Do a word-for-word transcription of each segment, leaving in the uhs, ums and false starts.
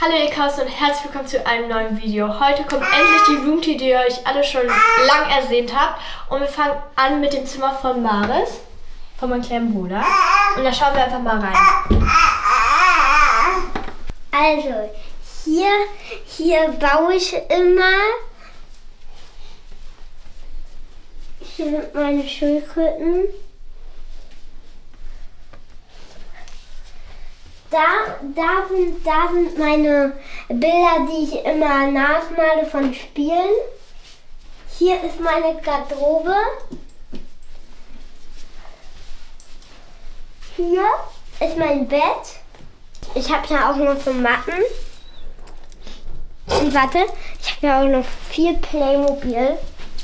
Hallo ihr Chaos und herzlich willkommen zu einem neuen Video. Heute kommt endlich die Roomtour, die ihr euch alle schon lang ersehnt habt. Und wir fangen an mit dem Zimmer von Maris, von meinem kleinen Bruder. Und da schauen wir einfach mal rein. Also, hier, hier baue ich immer. Hier sind meine Schildkröten. Da, da, sind, da sind meine Bilder, die ich immer nachmale von Spielen. Hier ist meine Garderobe. Hier ist mein Bett. Ich habe ja auch noch so Matten. Und warte, ich habe ja auch noch viel Playmobil.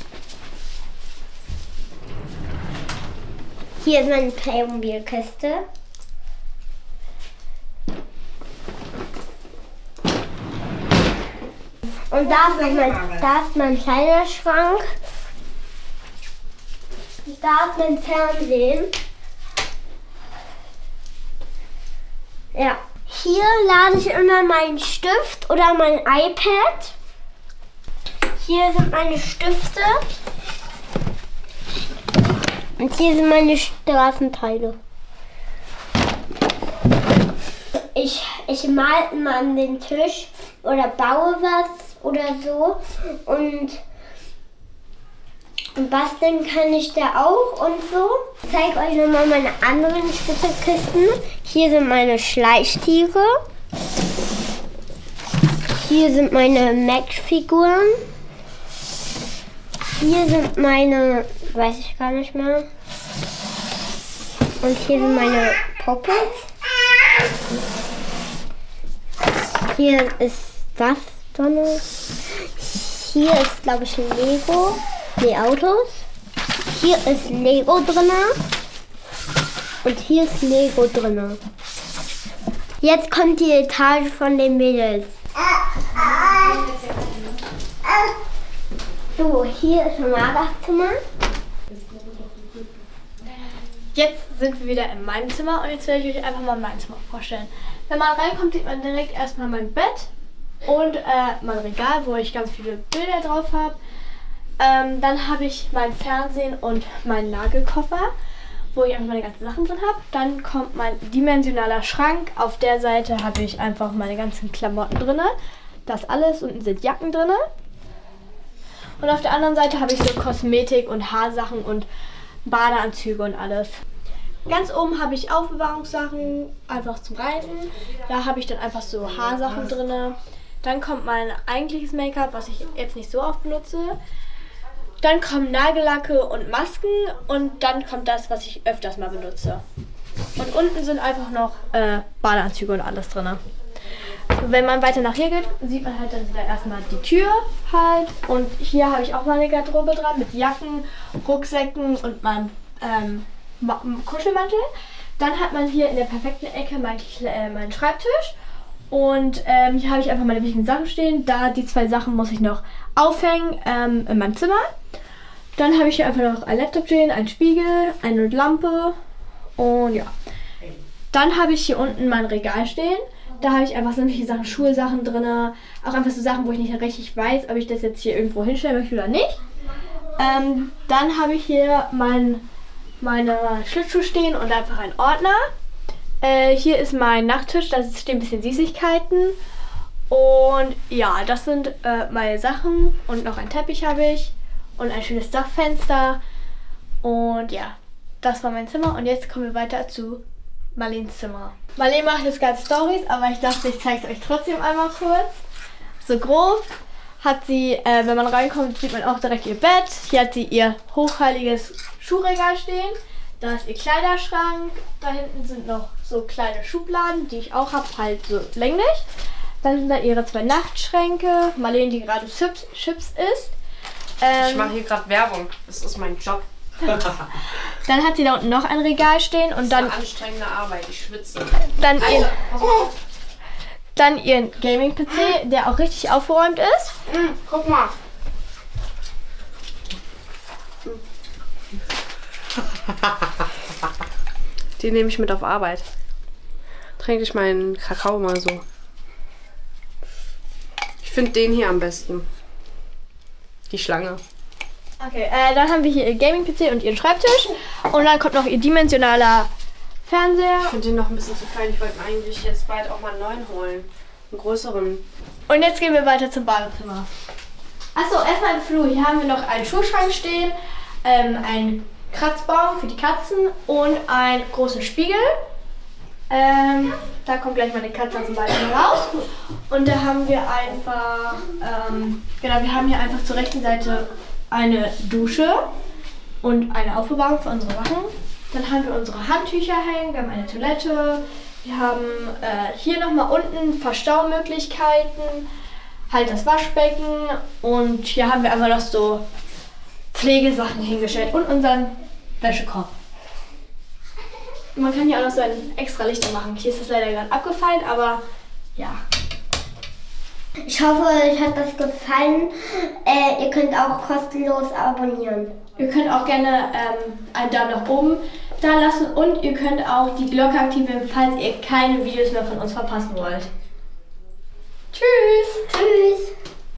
Hier ist meine Playmobil-Kiste. Und da ist, mein, da ist mein Kleiderschrank. Da ist mein Fernsehen. Ja. Hier lade ich immer meinen Stift oder mein iPad. Hier sind meine Stifte. Und hier sind meine Straßenteile. Ich, ich male immer an den Tisch oder baue was oder so. Und, und basteln kann ich da auch und so. Ich zeige euch nochmal meine anderen Spitzerkisten. Hier sind meine Schleichtiere. Hier sind meine Mac-Figuren. Hier sind meine, weiß ich gar nicht mehr. Und hier sind meine Puppets. Hier ist das drin. Hier ist, glaube ich, ein Lego. Nee, Autos. Hier ist Lego drin. Und hier ist Lego drin. Jetzt kommt die Etage von den Mädels. So, hier ist Maras Zimmer. Jetzt sind wir wieder in meinem Zimmer und jetzt werde ich euch einfach mal mein Zimmer vorstellen. Wenn man reinkommt, sieht man direkt erstmal mein Bett und äh, mein Regal, wo ich ganz viele Bilder drauf habe. Ähm, dann habe ich mein Fernsehen und meinen Nagelkoffer, wo ich einfach meine ganzen Sachen drin habe. Dann kommt mein dimensionaler Schrank. Auf der Seite habe ich einfach meine ganzen Klamotten drin. Das alles, unten sind Jacken drin. Und auf der anderen Seite habe ich so Kosmetik und Haarsachen und Badeanzüge und alles. Ganz oben habe ich Aufbewahrungssachen, einfach zum Reiten. Da habe ich dann einfach so Haarsachen drin. Dann kommt mein eigentliches Make-up, was ich jetzt nicht so oft benutze. Dann kommen Nagellacke und Masken und dann kommt das, was ich öfters mal benutze. Und unten sind einfach noch äh, Badeanzüge und alles drin. Wenn man weiter nach hier geht, sieht man halt dann wieder erstmal die Tür halt. Und hier habe ich auch meine Garderobe dran mit Jacken, Rucksäcken und meinem ähm, Kuschelmantel. Dann hat man hier in der perfekten Ecke meinen äh, mein Schreibtisch. Und ähm, hier habe ich einfach meine wichtigen Sachen stehen. Da die zwei Sachen muss ich noch aufhängen ähm, in meinem Zimmer. Dann habe ich hier einfach noch einen Laptop stehen, einen Spiegel, eine Lampe und ja. Dann habe ich hier unten mein Regal stehen. Da habe ich einfach sämtliche Sachen, Schulsachen drin. Auch einfach so Sachen, wo ich nicht richtig weiß, ob ich das jetzt hier irgendwo hinstellen möchte oder nicht. Ähm, dann habe ich hier mein, meine Schlittschuhe stehen und einfach einen Ordner. Äh, hier ist mein Nachttisch, da stehen ein bisschen Süßigkeiten. Und ja, das sind äh, meine Sachen. Und noch ein Teppich habe ich. Und ein schönes Dachfenster. Und ja, das war mein Zimmer. Und jetzt kommen wir weiter zu Marleens Zimmer. Marleen macht jetzt gerade Storys, aber ich dachte, ich zeige es euch trotzdem einmal kurz. So grob hat sie, äh, wenn man reinkommt, sieht man auch direkt ihr Bett. Hier hat sie ihr hochheiliges Schuhregal stehen. Da ist ihr Kleiderschrank. Da hinten sind noch so kleine Schubladen, die ich auch habe, halt so länglich. Dann sind da ihre zwei Nachtschränke. Marleen, die gerade Chips, Chips isst. Ähm, ich mache hier gerade Werbung. Das ist mein Job. Dann hat sie da unten noch ein Regal stehen und das dann ist eine anstrengende Arbeit. Ich schwitze. Dann, also, ihr, pass mal auf. dann ihren Gaming-P C, der auch richtig aufgeräumt ist. Mm, guck mal. Die nehme ich mit auf Arbeit. Trinke ich meinen Kakao mal so. finde den hier am besten. Die Schlange. Okay, äh, dann haben wir hier ihr Gaming-P C und ihren Schreibtisch. Und dann kommt noch ihr dimensionaler Fernseher. Ich finde den noch ein bisschen zu klein. Ich wollte mir eigentlich jetzt bald auch mal einen neuen holen. Einen größeren. Und jetzt gehen wir weiter zum Badezimmer. Achso, erstmal im Flur. Hier haben wir noch einen Schuhschrank stehen, ähm, einen Kratzbaum für die Katzen und einen großen Spiegel. Ähm, da kommt gleich meine Katze zum Beispiel raus. Und da haben wir einfach, ähm, genau, wir haben hier einfach zur rechten Seite eine Dusche und eine Aufbewahrung für unsere Sachen. Dann haben wir unsere Handtücher hängen, wir haben eine Toilette, wir haben äh, hier nochmal unten Verstaumöglichkeiten, halt das Waschbecken und hier haben wir einfach noch so Pflegesachen hingestellt und unseren Wäschekorb. Man kann hier auch noch so ein extra Lichter machen. Hier ist es leider gerade abgefallen, aber ja. Ich hoffe, euch hat das gefallen. Äh, ihr könnt auch kostenlos abonnieren. Ihr könnt auch gerne ähm, einen Daumen nach oben da lassen und ihr könnt auch die Glocke aktivieren, falls ihr keine Videos mehr von uns verpassen wollt. Tschüss! Tschüss!